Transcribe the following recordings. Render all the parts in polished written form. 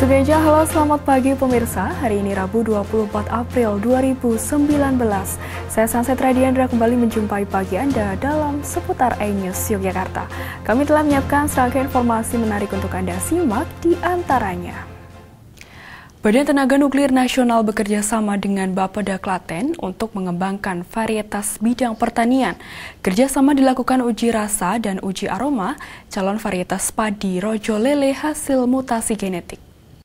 Sugeja, halo selamat pagi pemirsa. Hari ini Rabu 24 April 2019. Saya Sanset Radiandra kembali menjumpai pagi Anda dalam seputar iNews Yogyakarta. Kami telah menyiapkan serangkaian informasi menarik untuk Anda simak di antaranya. Badan Tenaga Nuklir Nasional bekerja sama dengan Bapeda Klaten untuk mengembangkan varietas bidang pertanian. Kerjasama dilakukan uji rasa dan uji aroma calon varietas padi rojo lele hasil mutasi genetik.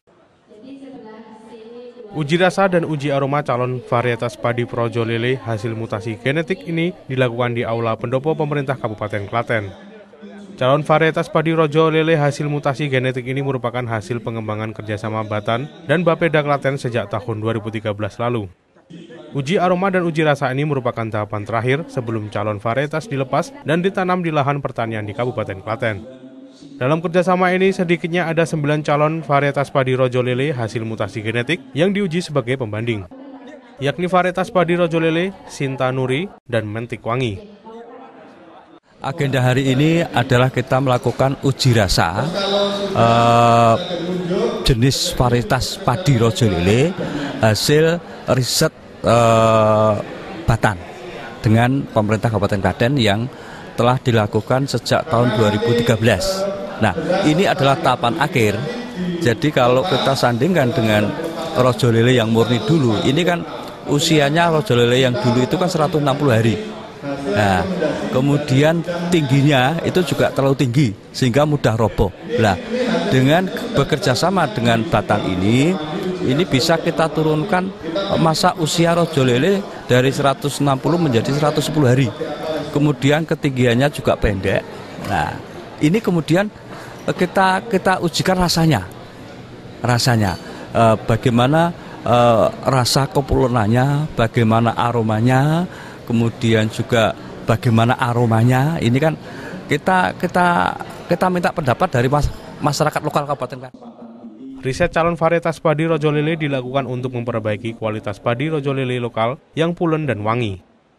Uji rasa dan uji aroma calon varietas padi projo lele hasil mutasi genetik ini dilakukan di Aula Pendopo Pemerintah Kabupaten Klaten. Calon varietas padi rojo lele hasil mutasi genetik ini merupakan hasil pengembangan kerjasama Batan dan Bapeda Klaten sejak tahun 2013 lalu. Uji aroma dan uji rasa ini merupakan tahapan terakhir sebelum calon varietas dilepas dan ditanam di lahan pertanian di Kabupaten Klaten. Dalam kerjasama ini sedikitnya ada 9 calon varietas padi rojo lele hasil mutasi genetik yang diuji sebagai pembanding, yakni varietas padi rojo lele, Sinta Nuri, dan Mentik Wangi. Agenda hari ini adalah kita melakukan uji rasa jenis varietas padi rojo lele hasil riset Batan dengan pemerintah Kabupaten Klaten yang telah dilakukan sejak tahun 2013. Nah, ini adalah tahapan akhir. Jadi kalau kita sandingkan dengan rojo lele yang murni dulu, ini kan usianya rojo lele yang dulu itu kan 160 hari. Nah, kemudian tingginya itu juga terlalu tinggi sehingga mudah roboh. Nah, dengan bekerja sama dengan Batan ini bisa kita turunkan masa usia rojo lele dari 160 menjadi 110 hari. Kemudian ketinggiannya juga pendek. Nah, ini kemudian kita ujikan rasanya, bagaimana rasa kepulauannya, bagaimana aromanya, kemudian juga bagaimana aromanya. Ini kan kita minta pendapat dari masyarakat lokal Kabupaten Klaten. Riset calon varietas padi rojo lele dilakukan untuk memperbaiki kualitas padi rojo lele lokal yang pulen dan wangi.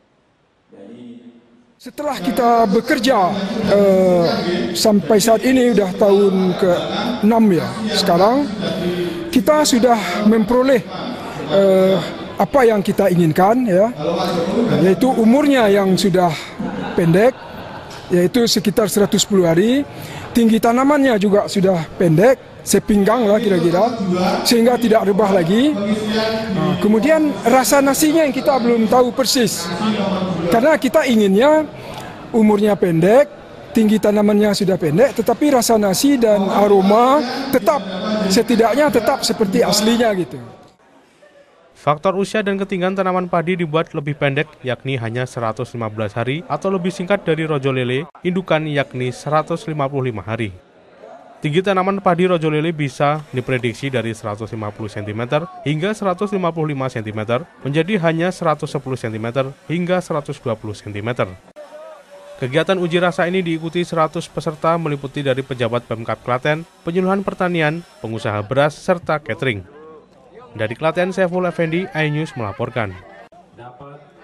Setelah kita bekerja sampai saat ini sudah tahun ke-6 ya. Sekarang kita sudah memperoleh apa yang kita inginkan ya, yaitu umurnya yang sudah pendek, yaitu sekitar 110 hari. Tinggi tanamannya juga sudah pendek, sepinggang lah kira-kira, sehingga tidak rebah lagi. Kemudian rasa nasinya yang kita belum tahu persis, karena kita inginnya umurnya pendek, tinggi tanamannya sudah pendek, tetapi rasa nasi dan aroma setidaknya tetap seperti aslinya gitu. Faktor usia dan ketinggian tanaman padi dibuat lebih pendek, yakni hanya 115 hari atau lebih singkat dari rojo lele indukan, yakni 155 hari. Tinggi tanaman padi rojo lele bisa diprediksi dari 150 cm hingga 155 cm menjadi hanya 110 cm hingga 120 cm. Kegiatan uji rasa ini diikuti 100 peserta meliputi dari pejabat Pemkab Klaten, penyuluhan pertanian, pengusaha beras, serta catering. Dari Klaten, Saiful Effendi, iNews melaporkan.